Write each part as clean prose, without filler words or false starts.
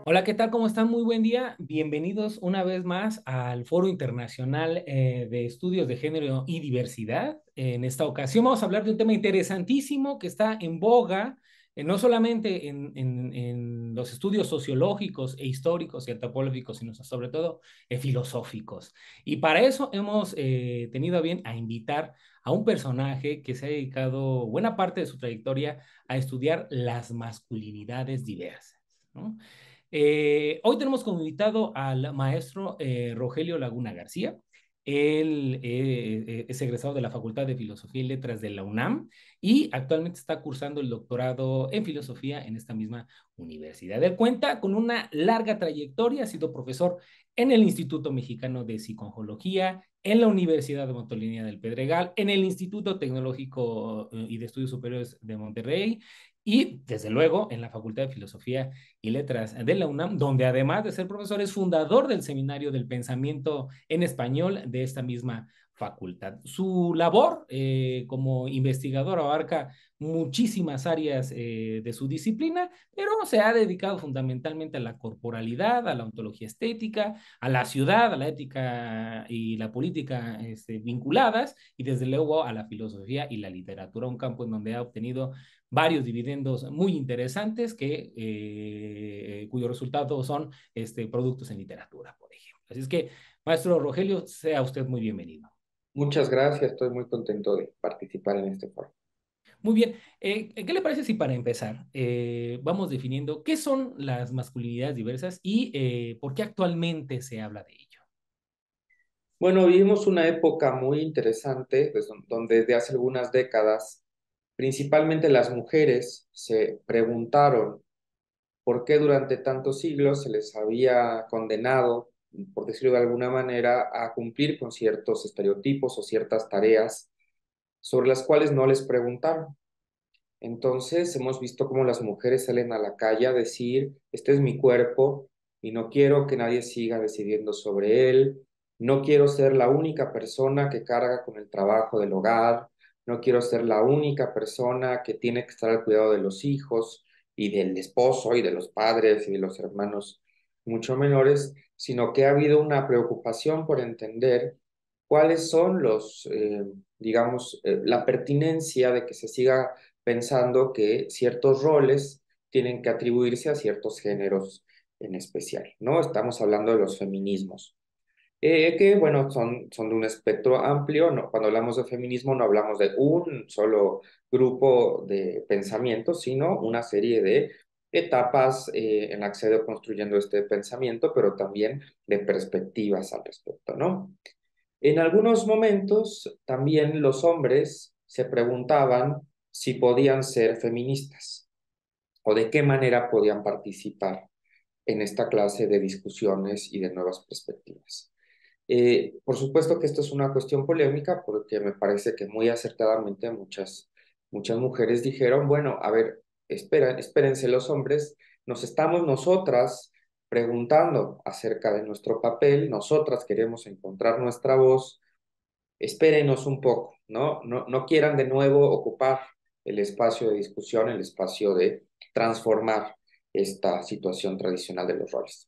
Hola, ¿qué tal? ¿Cómo están? Muy buen día. Bienvenidos una vez más al Foro Internacional de Estudios de Género y Diversidad. En esta ocasión vamos a hablar de un tema interesantísimo que está en boga, no solamente en los estudios sociológicos e históricos y antropológicos, sino sobre todo filosóficos. Y para eso hemos tenido a bien a invitar a un personaje que se ha dedicado buena parte de su trayectoria a estudiar las masculinidades diversas, ¿no? Hoy tenemos como invitado al maestro Rogelio Laguna García. Él es egresado de la Facultad de Filosofía y Letras de la UNAM y actualmente está cursando el doctorado en filosofía en esta misma universidad. Él cuenta con una larga trayectoria, ha sido profesor en el Instituto Mexicano de Psicología, en la Universidad de Motolinía del Pedregal, en el Instituto Tecnológico y de Estudios Superiores de Monterrey y, desde luego, en la Facultad de Filosofía y Letras de la UNAM, donde además de ser profesor es fundador del Seminario del Pensamiento en Español de esta misma facultad. Su labor como investigador abarca muchísimas áreas de su disciplina, pero se ha dedicado fundamentalmente a la corporalidad, a la ontología estética, a la ciudad, a la ética y la política vinculadas, y desde luego a la filosofía y la literatura, un campo en donde ha obtenido varios dividendos muy interesantes cuyos resultados son productos en literatura, por ejemplo. Así es que, maestro Rogelio, sea usted muy bienvenido. Muchas gracias, estoy muy contento de participar en este foro. Muy bien, ¿qué le parece si para empezar vamos definiendo qué son las masculinidades diversas y por qué actualmente se habla de ello? Bueno, vivimos una época muy interesante, donde desde hace algunas décadas, principalmente las mujeres se preguntaron por qué durante tantos siglos se les había condenado, por decirlo de alguna manera, a cumplir con ciertos estereotipos o ciertas tareas sobre las cuales no les preguntaron. Entonces, hemos visto cómo las mujeres salen a la calle a decir, este es mi cuerpo y no quiero que nadie siga decidiendo sobre él, no quiero ser la única persona que carga con el trabajo del hogar, no quiero ser la única persona que tiene que estar al cuidado de los hijos y del esposo y de los padres y de los hermanos mucho menores, sino que ha habido una preocupación por entender cuáles son la pertinencia de que se siga pensando que ciertos roles tienen que atribuirse a ciertos géneros en especial, ¿no? Estamos hablando de los feminismos, que, bueno, son de un espectro amplio, ¿no? Cuando hablamos de feminismo no hablamos de un solo grupo de pensamientos, sino una serie de etapas en las que se ha ido construyendo este pensamiento, pero también de perspectivas al respecto, ¿no? En algunos momentos también los hombres se preguntaban si podían ser feministas o de qué manera podían participar en esta clase de discusiones y de nuevas perspectivas. Por supuesto que esto es una cuestión polémica porque me parece que muy acertadamente muchas mujeres dijeron, bueno, a ver, espérense los hombres, nos estamos nosotras preguntando acerca de nuestro papel, nosotras queremos encontrar nuestra voz, espérenos un poco, ¿no? No quieran de nuevo ocupar el espacio de discusión, el espacio de transformar esta situación tradicional de los roles.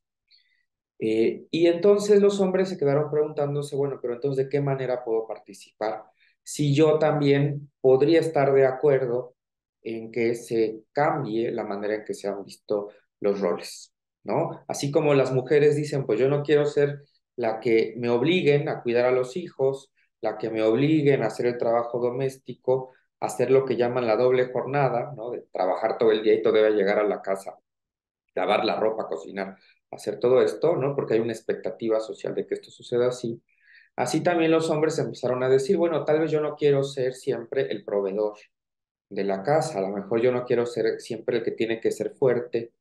Y entonces los hombres se quedaron preguntándose, bueno, pero entonces, ¿de qué manera puedo participar? Si yo también podría estar de acuerdo en que se cambie la manera en que se han visto los roles, ¿no? Así como las mujeres dicen, pues yo no quiero ser la que me obliguen a cuidar a los hijos, la que me obliguen a hacer el trabajo doméstico, a hacer lo que llaman la doble jornada, ¿no? De trabajar todo el día y todavía llegar a la casa, lavar la ropa, cocinar, hacer todo esto, ¿no? Porque hay una expectativa social de que esto suceda así. Así también los hombres empezaron a decir, bueno, tal vez yo no quiero ser siempre el proveedor de la casa, a lo mejor yo no quiero ser siempre el que tiene que ser fuerte,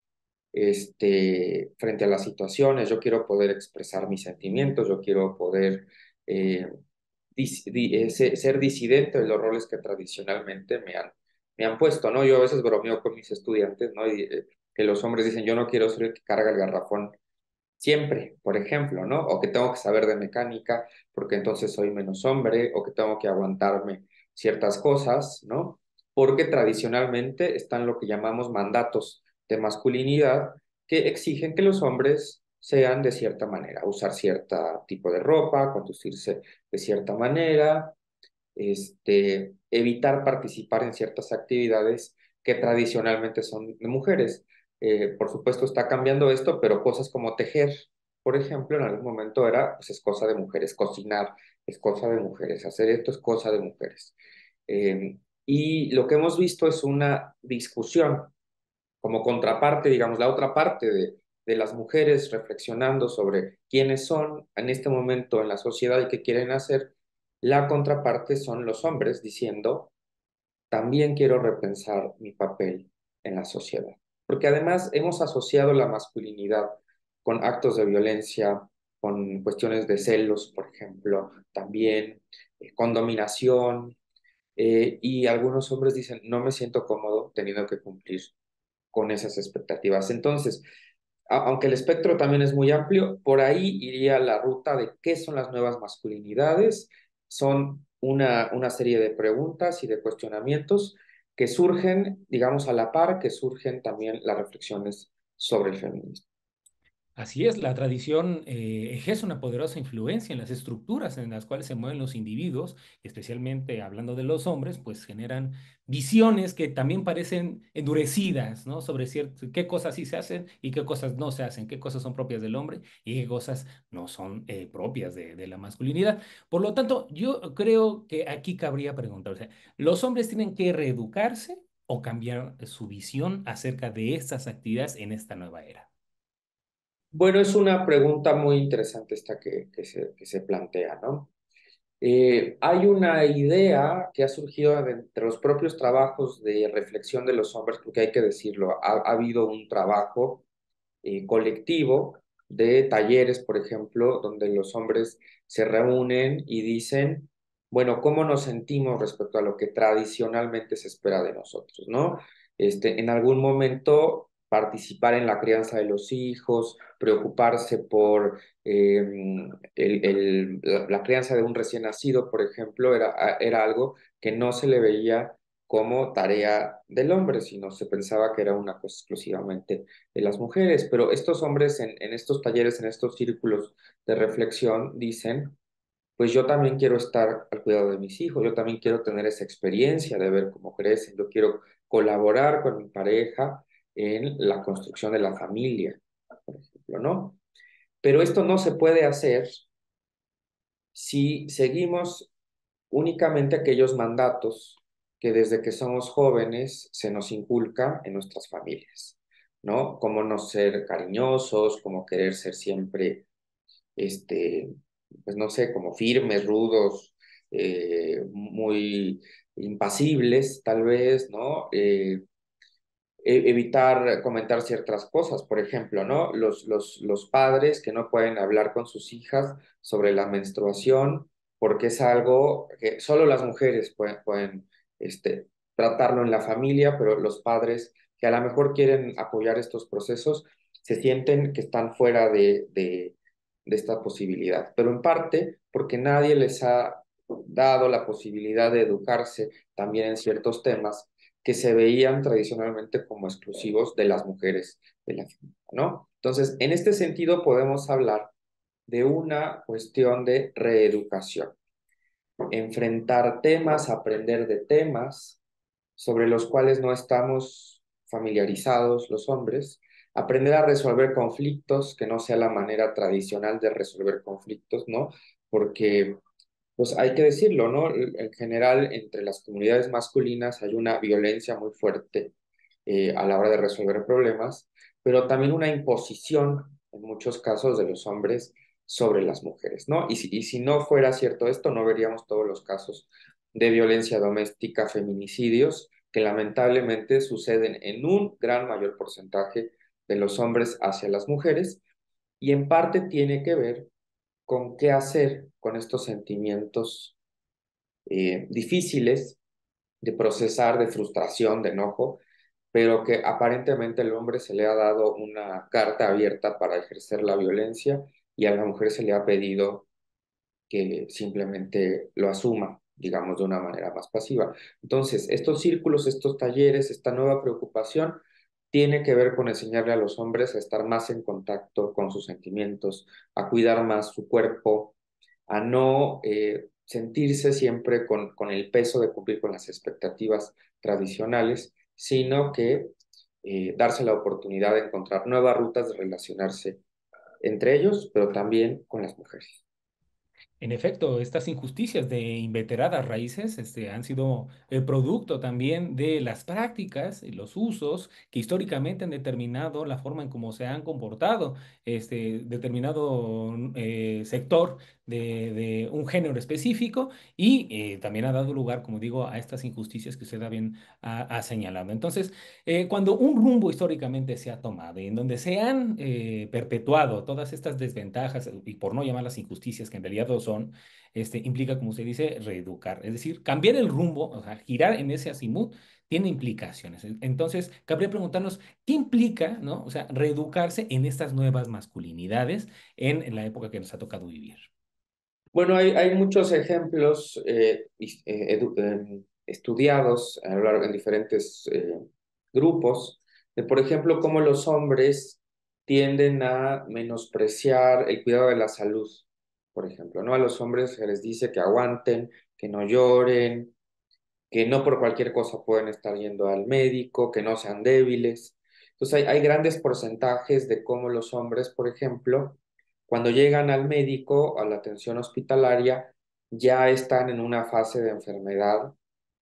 frente a las situaciones, yo quiero poder expresar mis sentimientos, yo quiero poder eh, ser disidente de los roles que tradicionalmente me han puesto, ¿no? Yo a veces bromeo con mis estudiantes, ¿no? Que los hombres dicen, yo no quiero ser el que carga el garrafón siempre, por ejemplo, ¿no? O que tengo que saber de mecánica porque entonces soy menos hombre, o que tengo que aguantarme ciertas cosas, ¿no? Porque tradicionalmente están lo que llamamos mandatos de masculinidad que exigen que los hombres sean de cierta manera, usar cierto tipo de ropa, conducirse de cierta manera, evitar participar en ciertas actividades que tradicionalmente son de mujeres. Por supuesto está cambiando esto, pero cosas como tejer, por ejemplo, en algún momento era, pues es cosa de mujeres, cocinar es cosa de mujeres, hacer esto es cosa de mujeres. Y lo que hemos visto es una discusión como contraparte, digamos, la otra parte de las mujeres reflexionando sobre quiénes son en este momento en la sociedad y qué quieren hacer. La contraparte son los hombres diciendo, también quiero repensar mi papel en la sociedad. Porque además hemos asociado la masculinidad con actos de violencia, con cuestiones de celos, por ejemplo, también con dominación, y algunos hombres dicen, no me siento cómodo teniendo que cumplir con esas expectativas. Entonces, aunque el espectro también es muy amplio, por ahí iría la ruta de qué son las nuevas masculinidades. Son una serie de preguntas y de cuestionamientos que surgen, digamos, a la par, que surgen también las reflexiones sobre el feminismo. Así es, la tradición ejerce una poderosa influencia en las estructuras en las cuales se mueven los individuos, especialmente hablando de los hombres, pues generan visiones que también parecen endurecidas, ¿no? Sobre qué cosas sí se hacen y qué cosas no se hacen, qué cosas son propias del hombre y qué cosas no son propias de la masculinidad. Por lo tanto, yo creo que aquí cabría preguntarse, ¿los hombres tienen que reeducarse o cambiar su visión acerca de estas actividades en esta nueva era? Bueno, es una pregunta muy interesante esta que se plantea, ¿no? Hay una idea que ha surgido de entre los propios trabajos de reflexión de los hombres, porque hay que decirlo, ha habido un trabajo colectivo de talleres, por ejemplo, donde los hombres se reúnen y dicen, bueno, ¿cómo nos sentimos respecto a lo que tradicionalmente se espera de nosotros, ¿no? En algún momento participar en la crianza de los hijos, preocuparse por la crianza de un recién nacido, por ejemplo, era algo que no se le veía como tarea del hombre, sino se pensaba que era una cosa exclusivamente de las mujeres. Pero estos hombres en estos talleres, en estos círculos de reflexión, dicen, pues yo también quiero estar al cuidado de mis hijos, yo también quiero tener esa experiencia de ver cómo crecen, yo quiero colaborar con mi pareja en la construcción de la familia, por ejemplo, ¿no? Pero esto no se puede hacer si seguimos únicamente aquellos mandatos que desde que somos jóvenes se nos inculca en nuestras familias, ¿no? Cómo no ser cariñosos, cómo querer ser siempre, este, pues no sé, como firmes, rudos, muy impasibles, tal vez, ¿no? Evitar comentar ciertas cosas, por ejemplo, ¿no? Los padres que no pueden hablar con sus hijas sobre la menstruación porque es algo que solo las mujeres pueden tratarlo en la familia, pero los padres que a lo mejor quieren apoyar estos procesos se sienten que están fuera de esta posibilidad, pero en parte porque nadie les ha dado la posibilidad de educarse también en ciertos temas que se veían tradicionalmente como exclusivos de las mujeres de la familia, ¿no? Entonces, en este sentido podemos hablar de una cuestión de reeducación, enfrentar temas, aprender de temas sobre los cuales no estamos familiarizados los hombres, aprender a resolver conflictos, que no sea la manera tradicional de resolver conflictos, ¿no? Porque pues hay que decirlo, ¿no? En general, entre las comunidades masculinas hay una violencia muy fuerte a la hora de resolver problemas, pero también una imposición, en muchos casos, de los hombres sobre las mujeres, ¿no? Y si no fuera cierto esto, no veríamos todos los casos de violencia doméstica, feminicidios, que lamentablemente suceden en un gran mayor porcentaje de los hombres hacia las mujeres, y en parte tiene que ver con qué hacer con estos sentimientos difíciles de procesar, de frustración, de enojo, pero que aparentemente el hombre se le ha dado una carta abierta para ejercer la violencia y a la mujer se le ha pedido que simplemente lo asuma, digamos, de una manera más pasiva. Entonces, estos círculos, estos talleres, esta nueva preocupación tiene que ver con enseñarle a los hombres a estar más en contacto con sus sentimientos, a cuidar más su cuerpo, a no sentirse siempre con el peso de cumplir con las expectativas tradicionales, sino que darse la oportunidad de encontrar nuevas rutas de relacionarse entre ellos, pero también con las mujeres. En efecto, estas injusticias de inveteradas raíces han sido el producto también de las prácticas y los usos que históricamente han determinado la forma en cómo se han comportado determinado sector de un género específico y también ha dado lugar, como digo, a estas injusticias que usted bien ha señalado. Entonces, cuando un rumbo históricamente se ha tomado y en donde se han perpetuado todas estas desventajas, y por no llamarlas injusticias, que en realidad lo son, implica, como usted dice, reeducar. Es decir, cambiar el rumbo, o sea, girar en ese azimut, tiene implicaciones. Entonces, cabría preguntarnos, ¿qué implica, ¿no? O sea, reeducarse en estas nuevas masculinidades en la época que nos ha tocado vivir? Bueno, hay muchos ejemplos estudiados a lo largo en diferentes grupos de, por ejemplo, cómo los hombres tienden a menospreciar el cuidado de la salud, por ejemplo, ¿no? A los hombres se les dice que aguanten, que no lloren, que no por cualquier cosa pueden estar yendo al médico, que no sean débiles. Entonces hay grandes porcentajes de cómo los hombres, por ejemplo, cuando llegan al médico, a la atención hospitalaria, ya están en una fase de enfermedad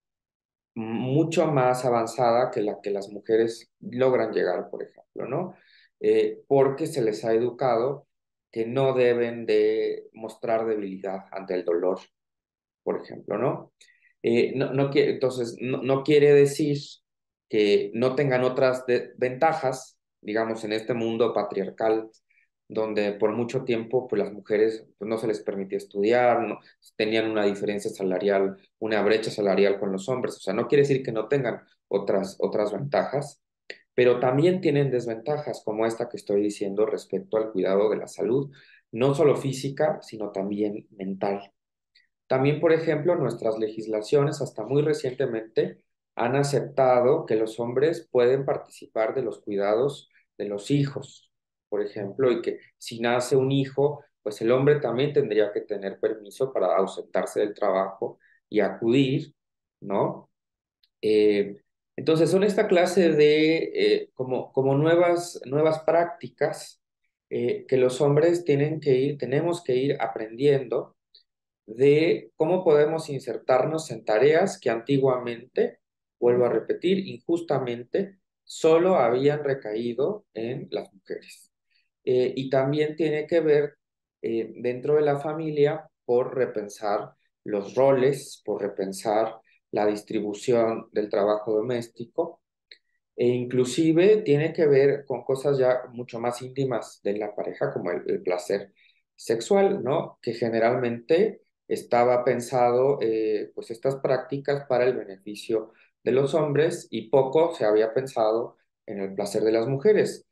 mucho más avanzada que la que las mujeres logran llegar, por ejemplo, ¿no? Porque se les ha educado que no deben de mostrar debilidad ante el dolor, por ejemplo, ¿no? Entonces, no quiere decir que no tengan otras ventajas, digamos, en este mundo patriarcal, donde por mucho tiempo pues, las mujeres pues, no se les permitía estudiar, no, tenían una diferencia salarial, una brecha salarial con los hombres. O sea, no quiere decir que no tengan otras ventajas, pero también tienen desventajas como esta que estoy diciendo respecto al cuidado de la salud, no solo física, sino también mental. También, por ejemplo, nuestras legislaciones hasta muy recientemente han aceptado que los hombres pueden participar de los cuidados de los hijos, por ejemplo, y que si nace un hijo, pues el hombre también tendría que tener permiso para ausentarse del trabajo y acudir, ¿no? Eh, entonces, son esta clase de como nuevas prácticas que los hombres tenemos que ir aprendiendo de cómo podemos insertarnos en tareas que antiguamente, vuelvo a repetir, injustamente, solo habían recaído en las mujeres. Y también tiene que ver dentro de la familia por repensar los roles, por repensar la distribución del trabajo doméstico e inclusive tiene que ver con cosas ya mucho más íntimas de la pareja, como el placer sexual, ¿no? Que generalmente estaba pensado, pues estas prácticas para el beneficio de los hombres y poco se había pensado en el placer de las mujeres.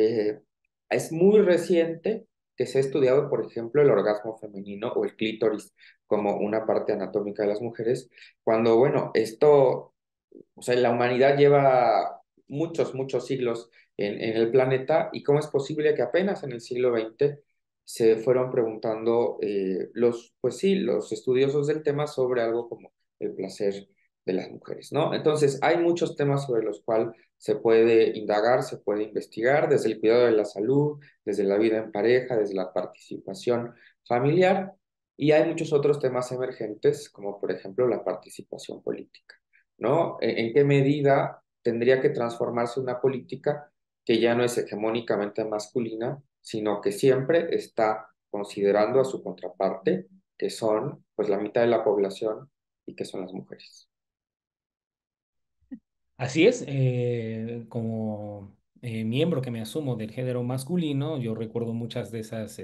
Es muy reciente que se ha estudiado, por ejemplo, el orgasmo femenino o el clítoris como una parte anatómica de las mujeres, cuando, bueno, esto, o sea, la humanidad lleva muchos siglos en el planeta y cómo es posible que apenas en el siglo XX se fueron preguntando pues sí, los estudiosos del tema sobre algo como el placer de las mujeres, ¿no? Entonces, hay muchos temas sobre los cuales se puede indagar, se puede investigar, desde el cuidado de la salud, desde la vida en pareja, desde la participación familiar, y hay muchos otros temas emergentes, como por ejemplo la participación política, ¿no? ¿En qué medida tendría que transformarse una política que ya no es hegemónicamente masculina, sino que siempre está considerando a su contraparte, que son pues la mitad de la población y que son las mujeres? Así es, como miembro que me asumo del género masculino, yo recuerdo muchas de esas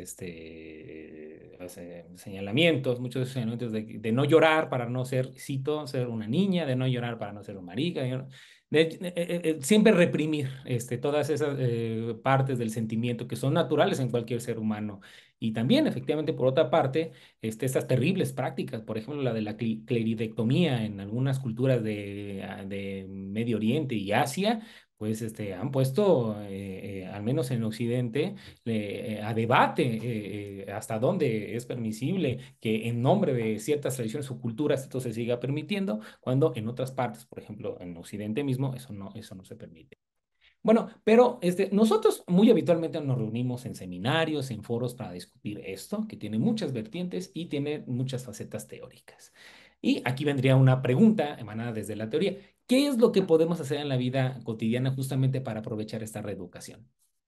señalamientos, muchos de esos señalamientos de no llorar para no ser, cito, ser una niña, de no llorar para no ser un marica, siempre reprimir todas esas partes del sentimiento que son naturales en cualquier ser humano. Y también, efectivamente, por otra parte, estas terribles prácticas, por ejemplo, la de la cleridectomía en algunas culturas de Medio Oriente y Asia, pues han puesto, al menos en Occidente, a debate hasta dónde es permisible que en nombre de ciertas tradiciones o culturas esto se siga permitiendo, cuando en otras partes, por ejemplo, en Occidente mismo, eso no se permite. Bueno, pero nosotros muy habitualmente nos reunimos en seminarios, en foros para discutir esto, que tiene muchas vertientes y tiene muchas facetas teóricas. Y aquí vendría una pregunta emanada desde la teoría. ¿Qué es lo que podemos hacer en la vida cotidiana justamente para aprovechar esta reeducación?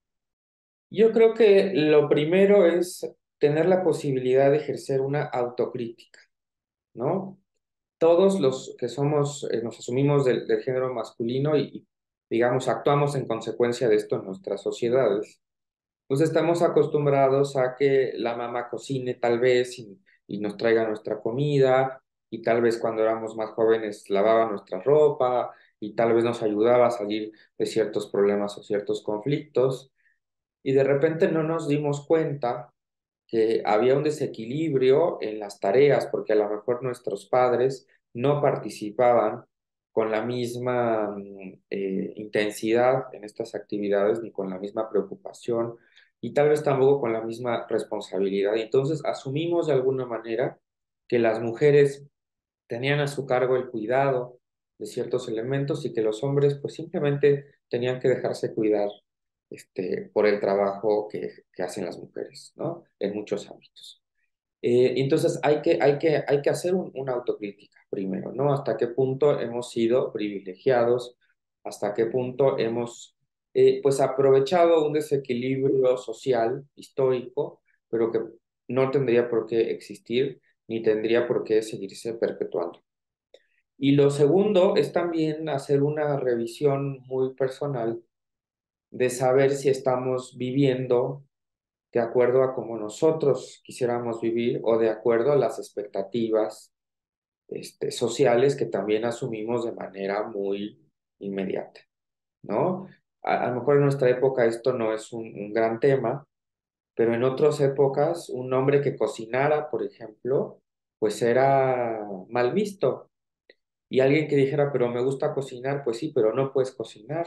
Yo creo que lo primero es tener la posibilidad de ejercer una autocrítica, ¿no? Todos los que somos, nos asumimos del género masculino y, digamos, actuamos en consecuencia de esto en nuestras sociedades, pues estamos acostumbrados a que la mamá cocine tal vez y nos traiga nuestra comida, y tal vez cuando éramos más jóvenes lavaba nuestra ropa y tal vez nos ayudaba a salir de ciertos problemas o ciertos conflictos, y de repente no nos dimos cuenta que había un desequilibrio en las tareas, porque a lo mejor nuestros padres no participaban con la misma intensidad en estas actividades, ni con la misma preocupación, y tal vez tampoco con la misma responsabilidad. Y entonces asumimos de alguna manera que las mujeres tenían a su cargo el cuidado de ciertos elementos y que los hombres pues simplemente tenían que dejarse cuidar por el trabajo que hacen las mujeres, ¿no? En muchos ámbitos. Entonces hay que hacer una autocrítica primero, ¿no? ¿Hasta qué punto hemos sido privilegiados? ¿Hasta qué punto hemos, pues, aprovechado un desequilibrio social, histórico, pero que no tendría por qué existir ni tendría por qué seguirse perpetuando? Y lo segundo es también hacer una revisión muy personal de saber si estamos viviendo de acuerdo a como nosotros quisiéramos vivir o de acuerdo a las expectativas sociales que también asumimos de manera muy inmediata, ¿no? A lo mejor en nuestra época esto no es un gran tema, pero en otras épocas un hombre que cocinara, por ejemplo, pues era mal visto. Y alguien que dijera, pero me gusta cocinar, pues sí, pero no puedes cocinar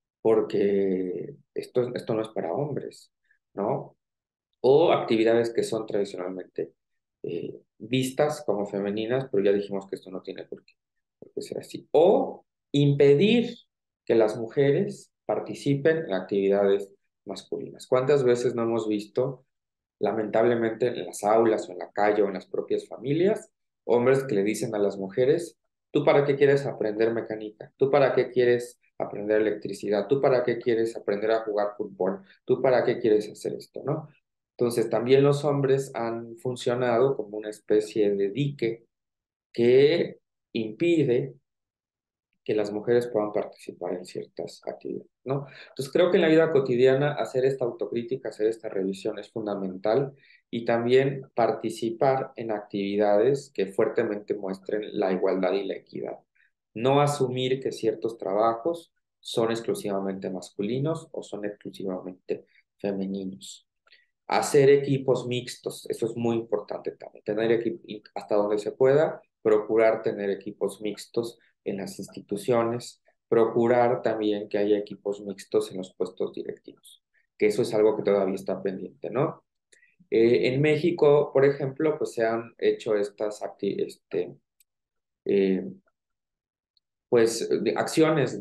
porque esto no es para hombres, ¿no? O actividades que son tradicionalmente vistas como femeninas, pero ya dijimos que esto no tiene por qué ser así. O impedir que las mujeres participen en actividades masculinas. ¿Cuántas veces no hemos visto, lamentablemente, en las aulas o en la calle o en las propias familias, hombres que le dicen a las mujeres, ¿tú para qué quieres aprender mecánica? ¿Tú para qué quieres aprender electricidad? ¿Tú para qué quieres aprender a jugar fútbol? ¿Tú para qué quieres hacer esto, no? Entonces, también los hombres han funcionado como una especie de dique que impide que las mujeres puedan participar en ciertas actividades, ¿no? Entonces, creo que en la vida cotidiana hacer esta autocrítica, hacer esta revisión es fundamental, y también participar en actividades que fuertemente muestren la igualdad y la equidad. No asumir que ciertos trabajos son exclusivamente masculinos o son exclusivamente femeninos. Hacer equipos mixtos, eso es muy importante también, tener hasta donde se pueda, procurar tener equipos mixtos en las instituciones, procurar también que haya equipos mixtos en los puestos directivos, que eso es algo que todavía está pendiente, ¿no? En México, por ejemplo, pues se han hecho eh, pues, acciones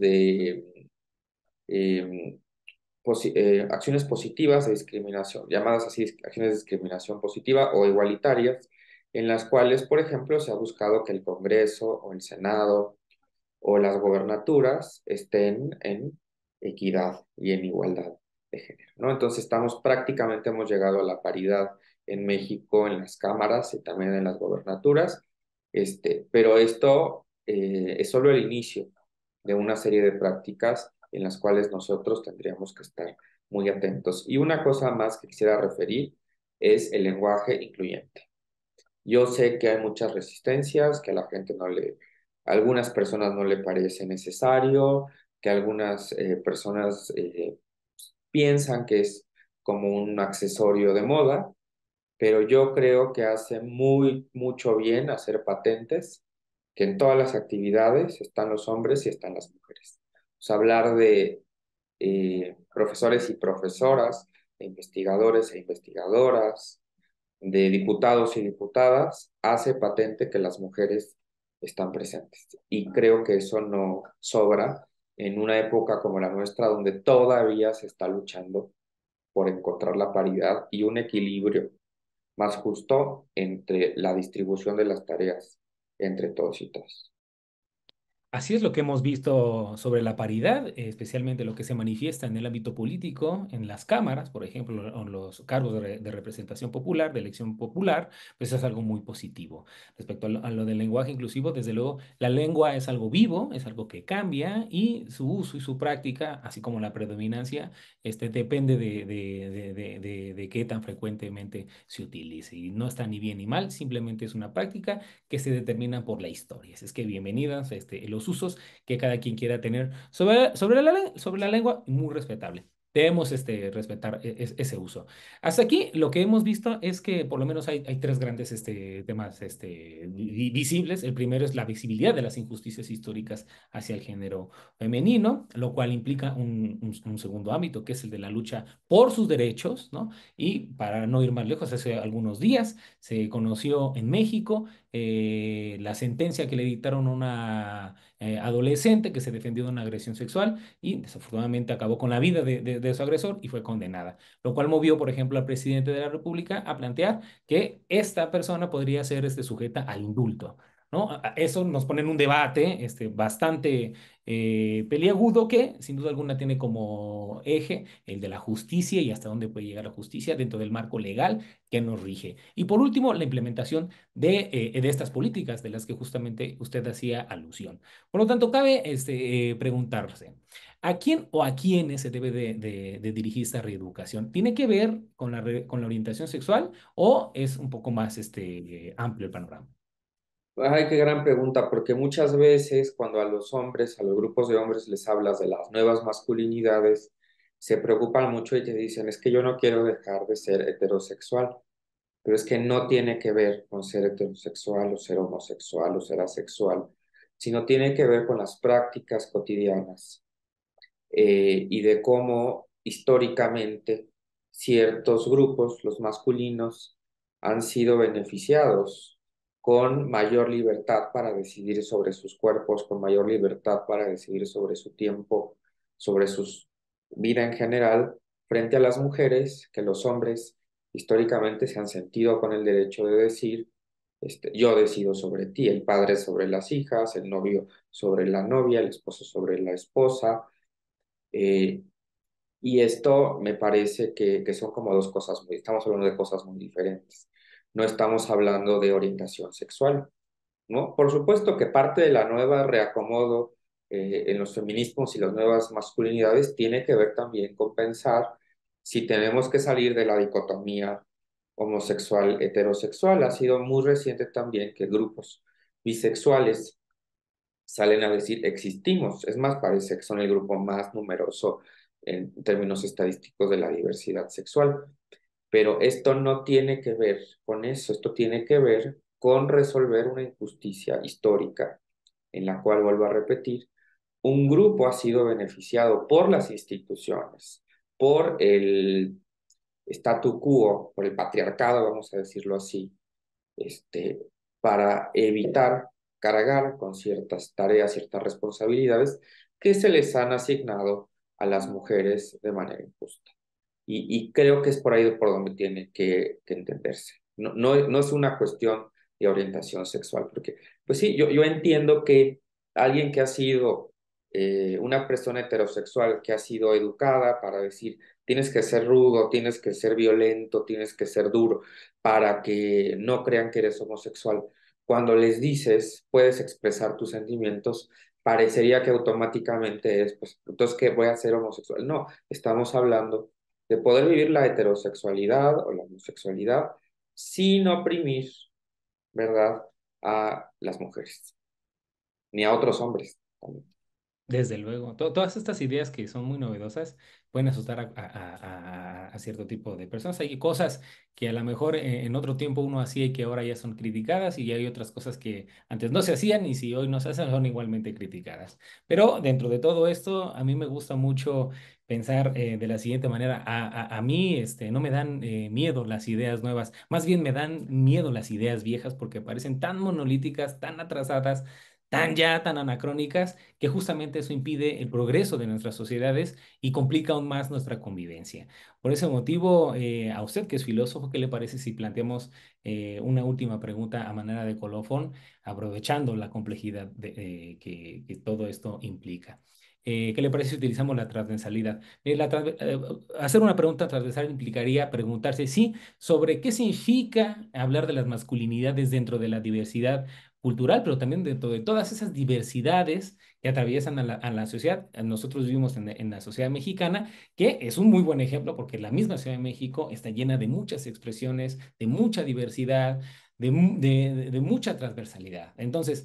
eh, acciones positivas de discriminación, llamadas así acciones de discriminación positiva o igualitarias, en las cuales, por ejemplo, se ha buscado que el Congreso o el Senado o las gobernaturas estén en equidad y en igualdad de género, ¿no? Entonces prácticamente hemos llegado a la paridad en México en las cámaras y también en las gobernaturas, pero esto es solo el inicio de una serie de prácticas en las cuales nosotros tendríamos que estar muy atentos. Y una cosa más que quisiera referir es el lenguaje incluyente. Yo sé que hay muchas resistencias, que a la gente a algunas personas no le parece necesario, que algunas personas piensan que es como un accesorio de moda, pero yo creo que hace mucho bien hacer patentes que en todas las actividades están los hombres y están las mujeres. O sea, hablar profesores y profesoras, de investigadores e investigadoras, de diputados y diputadas, hace patente que las mujeres están presentes. Y creo que eso no sobra en una época como la nuestra, donde todavía se está luchando por encontrar la paridad y un equilibrio más justo entre la distribución de las tareas entre todos y todas. Así es lo que hemos visto sobre la paridad, especialmente lo que se manifiesta en el ámbito político, en las cámaras, por ejemplo, o en los cargos de representación popular, de elección popular, pues es algo muy positivo. Respecto a lo del lenguaje inclusivo, desde luego, la lengua es algo vivo, es algo que cambia y su uso y su práctica, así como la predominancia, depende de qué tan frecuentemente se utilice. Y no está ni bien ni mal, simplemente es una práctica que se determinan por la historia. Es que bienvenidas los usos que cada quien quiera tener sobre la lengua, muy respetable. Debemos respetar ese uso. Hasta aquí lo que hemos visto es que por lo menos hay tres grandes temas visibles. El primero es la visibilidad de las injusticias históricas hacia el género femenino, lo cual implica un segundo ámbito, que es el de la lucha por sus derechos, ¿no? Y para no ir más lejos, hace algunos días se conoció en México la sentencia que le dictaron a una adolescente que se defendió de una agresión sexual y desafortunadamente acabó con la vida de su agresor y fue condenada, lo cual movió, por ejemplo, al presidente de la República a plantear que esta persona podría ser sujeta al indulto. ¿No? Eso nos pone en un debate bastante peliagudo que sin duda alguna tiene como eje el de la justicia y hasta dónde puede llegar la justicia dentro del marco legal que nos rige. Y por último, la implementación de estas políticas de las que justamente usted hacía alusión. Por lo tanto, cabe preguntarse, ¿a quién o a quiénes se debe de dirigir esta reeducación? ¿Tiene que ver con con la orientación sexual o es un poco más amplio el panorama? Ay, qué gran pregunta, porque muchas veces cuando a los hombres, a los grupos de hombres les hablas de las nuevas masculinidades, se preocupan mucho y te dicen, es que yo no quiero dejar de ser heterosexual, pero es que no tiene que ver con ser heterosexual o ser homosexual o ser asexual, sino tiene que ver con las prácticas cotidianas y de cómo históricamente ciertos grupos, los masculinos, han sido beneficiados con mayor libertad para decidir sobre sus cuerpos, con mayor libertad para decidir sobre su tiempo, sobre su vida en general, frente a las mujeres, que los hombres históricamente se han sentido con el derecho de decir, yo decido sobre ti, el padre sobre las hijas, el novio sobre la novia, el esposo sobre la esposa, eh, y esto me parece que son como dos cosas muy, estamos hablando de cosas muy diferentes. No estamos hablando de orientación sexual, ¿no? Por supuesto que parte de la nueva reacomodo en los feminismos y las nuevas masculinidades tiene que ver también con pensar si tenemos que salir de la dicotomía homosexual, heterosexual. Ha sido muy reciente también que grupos bisexuales salen a decir existimos. Es más, parece que son el grupo más numeroso en términos estadísticos de la diversidad sexual. Pero esto no tiene que ver con eso, esto tiene que ver con resolver una injusticia histórica en la cual, vuelvo a repetir, un grupo ha sido beneficiado por las instituciones, por el statu quo, por el patriarcado, vamos a decirlo así, este, para evitar cargar con ciertas tareas, ciertas responsabilidades que se les han asignado a las mujeres de manera injusta. Y creo que es por ahí por donde tiene que entenderse. No es una cuestión de orientación sexual, porque, pues sí, yo entiendo que alguien que ha sido una persona heterosexual, que ha sido educada para decir, tienes que ser rudo, tienes que ser violento, tienes que ser duro, para que no crean que eres homosexual. Cuando les dices, puedes expresar tus sentimientos, parecería que automáticamente es, pues, entonces, ¿qué voy a ser homosexual? No, estamos hablando de poder vivir la heterosexualidad o la homosexualidad sin oprimir, ¿verdad?, a las mujeres, ni a otros hombres también. Desde luego, todas estas ideas que son muy novedosas pueden asustar a cierto tipo de personas. Hay cosas que a lo mejor en otro tiempo uno hacía y que ahora ya son criticadas y hay otras cosas que antes no se hacían y si hoy no se hacen son igualmente criticadas. Pero dentro de todo esto, a mí me gusta mucho pensar de la siguiente manera. A mí no me dan miedo las ideas nuevas, más bien me dan miedo las ideas viejas porque parecen tan monolíticas, tan atrasadas, tan anacrónicas que justamente eso impide el progreso de nuestras sociedades y complica aún más nuestra convivencia. Por ese motivo, a usted que es filósofo, ¿qué le parece si planteamos una última pregunta a manera de colofón, aprovechando la complejidad que todo esto implica? ¿Qué le parece si utilizamos la transversalidad? Hacer una pregunta transversal implicaría preguntarse, sí, sobre qué significa hablar de las masculinidades dentro de la diversidad cultural, pero también dentro de todas esas diversidades que atraviesan a la sociedad. Nosotros vivimos en la sociedad mexicana, que es un muy buen ejemplo porque la misma Ciudad de México está llena de muchas expresiones, de mucha diversidad, de mucha transversalidad. Entonces,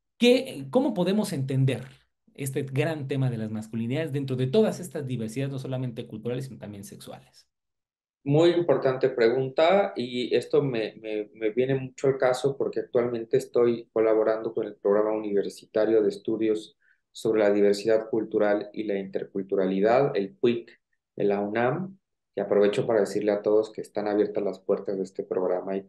¿cómo podemos entender este gran tema de las masculinidades dentro de todas estas diversidades, no solamente culturales, sino también sexuales? Muy importante pregunta y esto me viene mucho al caso porque actualmente estoy colaborando con el Programa Universitario de Estudios sobre la Diversidad Cultural y la Interculturalidad, el PUIC de la UNAM, y aprovecho para decirle a todos que están abiertas las puertas de este programa y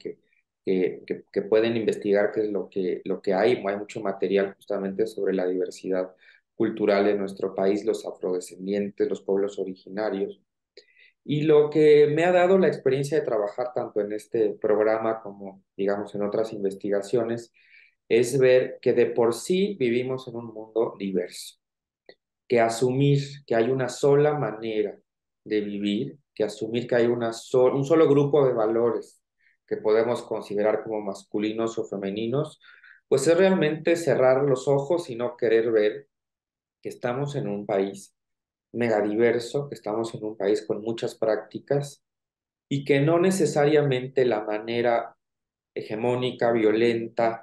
que pueden investigar qué es lo que hay. Hay mucho material justamente sobre la diversidad cultural de nuestro país, los afrodescendientes, los pueblos originarios. Y lo que me ha dado la experiencia de trabajar tanto en este programa como, digamos, en otras investigaciones, es ver que de por sí vivimos en un mundo diverso, que asumir que hay una sola manera de vivir, que asumir que hay un solo grupo de valores que podemos considerar como masculinos o femeninos, pues es realmente cerrar los ojos y no querer ver que estamos en un país megadiverso, que estamos en un país con muchas prácticas y que no necesariamente la manera hegemónica, violenta,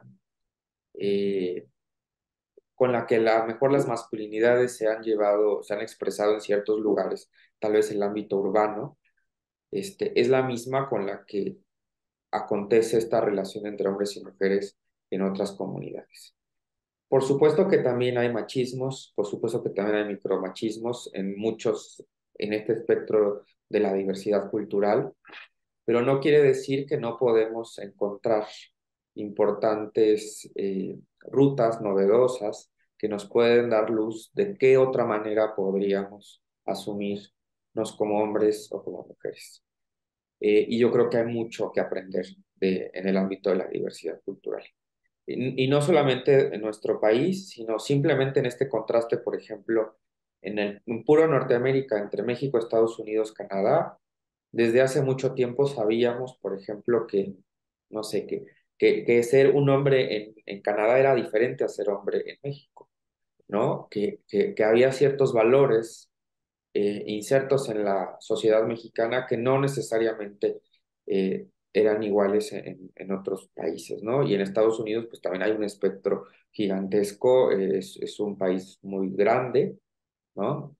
eh, con la que a lo mejor las masculinidades se han llevado, se han expresado en ciertos lugares, tal vez en el ámbito urbano, es la misma con la que acontece esta relación entre hombres y mujeres en otras comunidades. Por supuesto que también hay machismos, por supuesto que también hay micromachismos en este espectro de la diversidad cultural, pero no quiere decir que no podemos encontrar importantes rutas novedosas que nos pueden dar luz de qué otra manera podríamos asumirnos como hombres o como mujeres. Y yo creo que hay mucho que aprender en el ámbito de la diversidad cultural. Y no solamente en nuestro país, sino simplemente en este contraste, por ejemplo, en puro Norteamérica, entre México, Estados Unidos, Canadá, desde hace mucho tiempo sabíamos, por ejemplo, que, no sé, que ser un hombre en Canadá era diferente a ser hombre en México, ¿no? Que había ciertos valores insertos en la sociedad mexicana que no necesariamente eran iguales en otros países, ¿no? Y en Estados Unidos, pues también hay un espectro gigantesco, es un país muy grande, ¿no?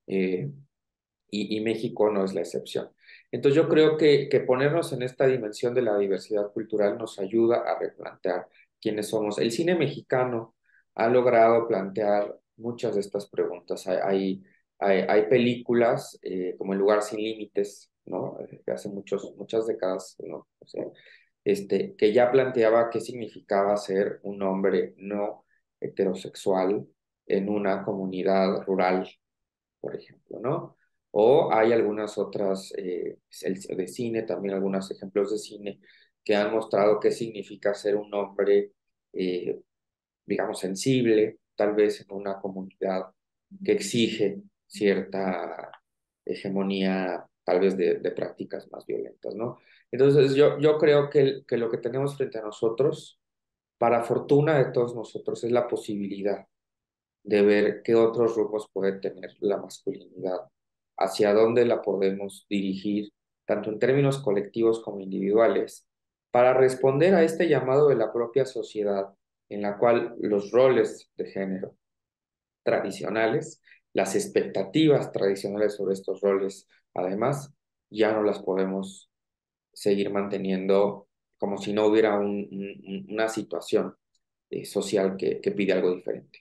Y México no es la excepción. Entonces yo creo que ponernos en esta dimensión de la diversidad cultural nos ayuda a replantear quiénes somos. El cine mexicano ha logrado plantear muchas de estas preguntas. Hay películas como El lugar sin límites, ¿no? De hace muchas décadas, ¿no? O sea, que ya planteaba qué significaba ser un hombre no heterosexual en una comunidad rural, por ejemplo, ¿no? O hay algunas otras de cine, también algunos ejemplos de cine que han mostrado qué significa ser un hombre, eh, digamos, sensible, tal vez en una comunidad que exige cierta hegemonía, tal vez de prácticas más violentas, ¿no? Entonces yo creo que lo que tenemos frente a nosotros, para fortuna de todos nosotros, es la posibilidad de ver qué otros rumbos puede tener la masculinidad, hacia dónde la podemos dirigir, tanto en términos colectivos como individuales, para responder a este llamado de la propia sociedad, en la cual los roles de género tradicionales, las expectativas tradicionales sobre estos roles, además, ya no las podemos seguir manteniendo como si no hubiera una situación social que pide algo diferente.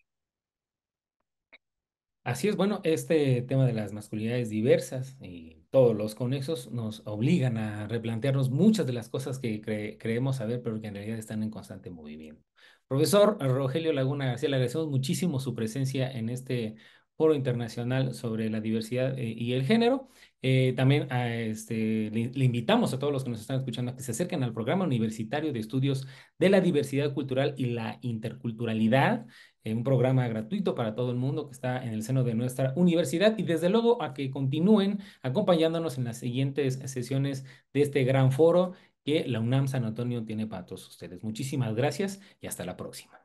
Así es, bueno, este tema de las masculinidades diversas y todos los conexos nos obligan a replantearnos muchas de las cosas que creemos saber, pero que en realidad están en constante movimiento. Profesor Rogelio Laguna García, le agradecemos muchísimo su presencia en este foro internacional sobre la diversidad y el género. También le invitamos a todos los que nos están escuchando a que se acerquen al programa universitario de estudios de la diversidad cultural y la interculturalidad, un programa gratuito para todo el mundo que está en el seno de nuestra universidad, y desde luego a que continúen acompañándonos en las siguientes sesiones de este gran foro que la UNAM San Antonio tiene para todos ustedes. Muchísimas gracias y hasta la próxima.